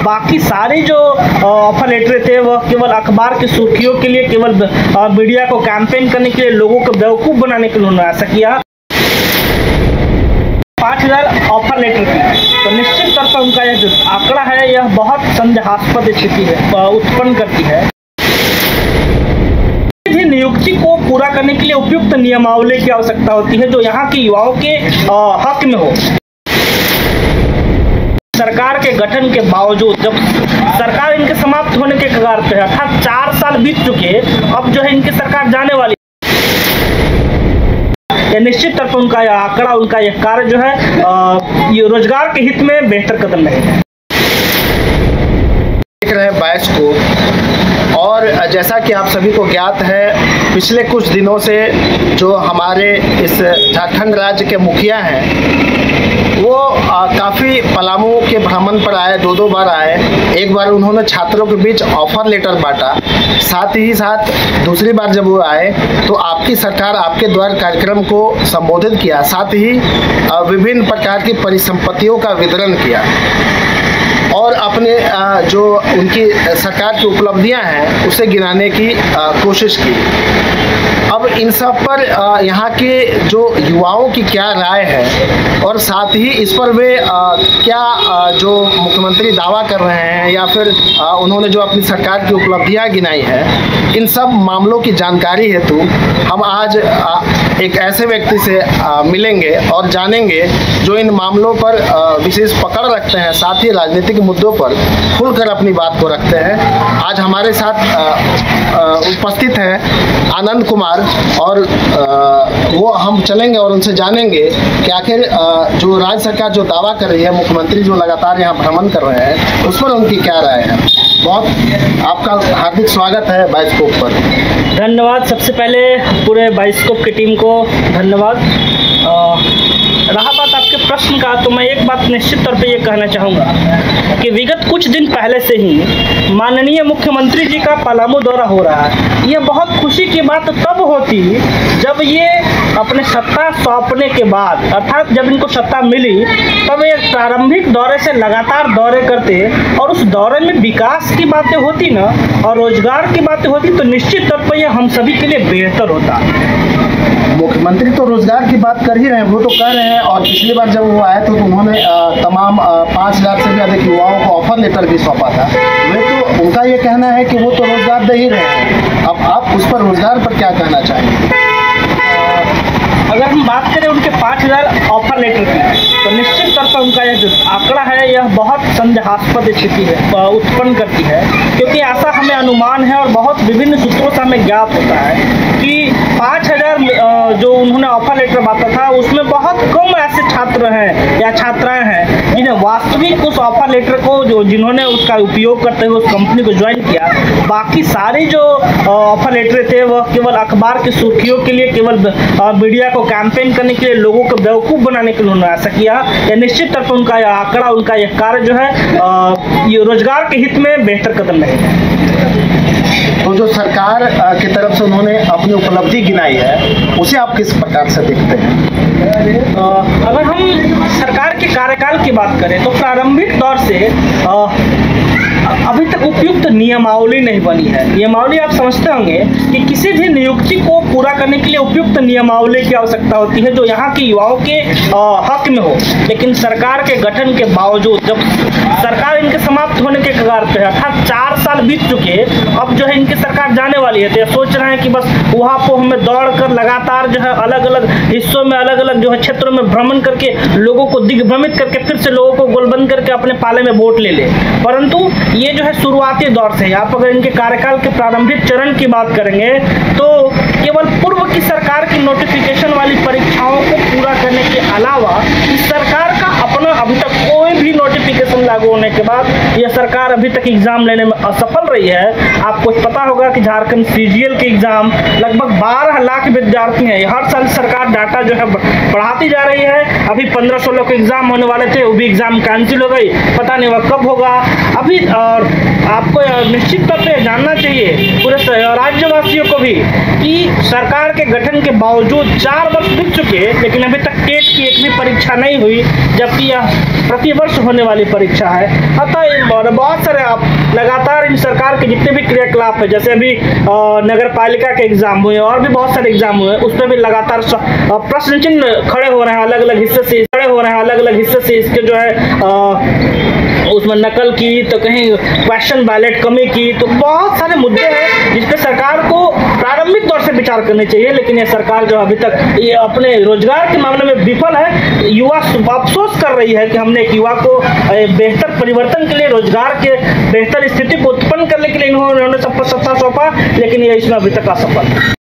बाकी सारे जो ऑफर लेटर थे वह केवल अखबार की सुर्खियों के लिए, केवल मीडिया को कैंपेन करने के लिए, लोगों को बेवकूफ़ बनाने के लिए उन्होंने ऐसा किया। 5000 ऑफर लेटर की तो निश्चित तौर पर उनका यह जो आंकड़ा है यह बहुत संदेहास्पद स्थिति है उत्पन्न करती है। नियुक्ति को पूरा करने के लिए उपयुक्त नियमावली की आवश्यकता होती है जो यहाँ के युवाओं के हक में हो। सरकार के गठन के बावजूद जब सरकार इनके समाप्त होने के कगार पे है, अर्थात 4 साल बीत चुके, अब जो है इनकी सरकार जाने वाली, निश्चित तौर पर उनका यह आंकड़ा, उनका यह कार्य जो है ये रोजगार के हित में बेहतर कदम नहीं है। देख रहे हैं 22 को, और जैसा कि आप सभी को ज्ञात है, पिछले कुछ दिनों से जो हमारे इस झारखंड राज्य के मुखिया हैं वो काफ़ी पलामू के भ्रमण पर आए, 2 बार आए। एक बार उन्होंने छात्रों के बीच ऑफर लेटर बांटा, साथ ही साथ दूसरी बार जब वो आए तो आपकी सरकार आपके द्वार कार्यक्रम को संबोधित किया, साथ ही विभिन्न प्रकार की परिसंपत्तियों का वितरण किया और अपने जो उनकी सरकार की उपलब्धियां हैं उसे गिनाने की कोशिश की। अब इन सब पर यहाँ के जो युवाओं की क्या राय है और साथ ही इस पर वे क्या जो मुख्यमंत्री दावा कर रहे हैं या फिर उन्होंने जो अपनी सरकार की उपलब्धियां गिनाई है, इन सब मामलों की जानकारी हेतु हम आज एक ऐसे व्यक्ति से मिलेंगे और जानेंगे जो इन मामलों पर विशेष पकड़ रखते हैं, साथ ही राजनीतिक मुद्दों पर खुलकर अपनी बात को रखते हैं। आज हमारे साथ उपस्थित हैं आनंद कुमार और वो हम चलेंगे और उनसे जानेंगे कि आखिर जो राज्य सरकार जो दावा कर रही है, मुख्यमंत्री जो लगातार यहाँ भ्रमण कर रहे हैं, उस पर उनकी क्या राय है। बहुत आपका हार्दिक स्वागत है बाइस्कोप पर। धन्यवाद। सबसे पहले पूरे बाइस्कोप की टीम को धन्यवाद। रहा बात आपके प्रश्न का, तो मैं एक बात निश्चित तौर पे ये कहना चाहूँगा कि विगत कुछ दिन पहले से ही माननीय मुख्यमंत्री जी का पलामू दौरा हो रहा है। ये बहुत खुशी की बात तब होती जब ये अपने सत्ता सौंपने के बाद, अर्थात जब इनको सत्ता मिली, तब एक प्रारंभिक दौरे से लगातार दौरे करते और उस दौरे में विकास की बातें होती ना और रोजगार की बातें होती, तो निश्चित तौर पर यह हम सभी के लिए बेहतर होता। मुख्यमंत्री तो रोजगार की बात कर ही रहे हैं, वो तो कर रहे हैं, और पिछली बार जब वो आए थे तो उन्होंने तमाम 5,000 से भी अधिक युवाओं को ऑफर लेटर भी सौंपा था। वे तो उनका ये कहना है कि वो तो रोजगार दे ही रहे हैं। अब आप उस पर रोजगार पर क्या कहना चाहेंगे? अगर हम बात करें उनके 5,000 ऑफर लेटर की, तो निश्चित तौर पर उनका यह जो आंकड़ा है यह बहुत संदेहास्पद स्थिति है उत्पन्न करती है, क्योंकि ऐसा हमें अनुमान है और बहुत विभिन्न सूत्रों से हमें ज्ञात होता है कि 5,000 जो उन्होंने ऑफर लेटर बांटा था उसमें बहुत कम ऐसे छात्र हैं या छात्राएं हैं जिन्हें वास्तविक उस ऑफर लेटर को जिन्होंने उसका उपयोग करते हुए उस कंपनी को ज्वाइन किया। बाकी सारे जो ऑफर लेटर थे वह केवल अखबार की सुर्खियों के लिए, केवल मीडिया को कैंपेन करने के लिए, लोगों को बेवकूफ़ बनाने के लिए उन्होंने ऐसा किया। या निश्चित तौर पर उनका यह आंकड़ा, उनका यह कार्य जो है ये रोजगार के हित में बेहतर कदम नहीं है। तो जो सरकार की तरफ से उन्होंने अपनी उपलब्धि गिनाई है उसे आप किस प्रकार से देखते हैं? अगर हम सरकार के कार्यकाल की बात करें तो प्रारंभिक दौर से अभी तक उपयुक्त नियमावली नहीं बनी है। नियमावली आप समझते होंगे कि किसी भी नियुक्ति को पूरा करने के लिए उपयुक्त नियमावली की आवश्यकता होती है जो यहाँ के युवाओं के हक में हो। लेकिन सरकार के गठन के बावजूद जब सरकार इनके समाप्त होने के कगार पे है, अर्थात 4 साल बीत चुके, अब जो है इनकी सरकार जाने वाली है, तो ये सोच रहे हैं कि बस वहाँ पर हमें दौड़ कर लगातार जो है अलग अलग हिस्सों में, अलग अलग जो है क्षेत्रों में भ्रमण करके लोगों को दिग्भ्रमित करके फिर से लोगों को गोलबंद करके अपने पाले में वोट ले ले। परंतु ये जो है शुरुआती दौर से, आप अगर इनके कार्यकाल के प्रारंभिक चरण की बात करेंगे तो केवल पूर्व की सरकार की नोटिफिकेशन वाली परीक्षाओं को पूरा करने के अलावा इस सरकार का अपना अभी तक कोई भी नोटिफिकेशन लागू होने के बाद यह सरकार अभी तक एग्जाम लेने में असफल रही है। आपको पता होगा कि झारखंड सीजीएल के एग्जाम लगभग 12 लाख विद्यार्थी हैं। हर साल सरकार डाटा जो है बढ़ाती जा रही है। अभी 1500 के एग्जाम होने वाले थे, वो भी एग्जाम कैंसिल हो गई, पता नहीं वह कब होगा अभी। और आपको निश्चित तौर पे जानना चाहिए पूरे राज्यवासियों को भी कि सरकार के गठन के बावजूद 4 वर्ष बीत चुके लेकिन अभी तक टेट की एक भी परीक्षा नहीं हुई, जबकि यह प्रतिवर्ष होने वाली परीक्षा है। अतः बहुत सारे आप लगातार इन सरकार के जितने भी क्रियाकलाप है, जैसे अभी नगर पालिका के एग्जाम हुए और भी बहुत सारे एग्जाम हुए, उसमें भी लगातार प्रश्न चिन्ह खड़े हो रहे हैं अलग अलग हिस्से से इसके जो है उसमें नकल की, तो कहीं क्वेश्चन बैलेट कमी की, तो बहुत सारे मुद्दे हैं जिस पे सरकार को प्रारंभिक तौर से विचार करने चाहिए। लेकिन ये सरकार जो अभी तक ये अपने रोजगार के मामले में विफल है। युवा अफसोस कर रही है कि हमने एक युवा को बेहतर परिवर्तन के लिए, रोजगार के बेहतर स्थिति को उत्पन्न करने के लिए इन्होंने सबको सत्ता सौंपा, लेकिन ये इसमें अभी तक असफल है।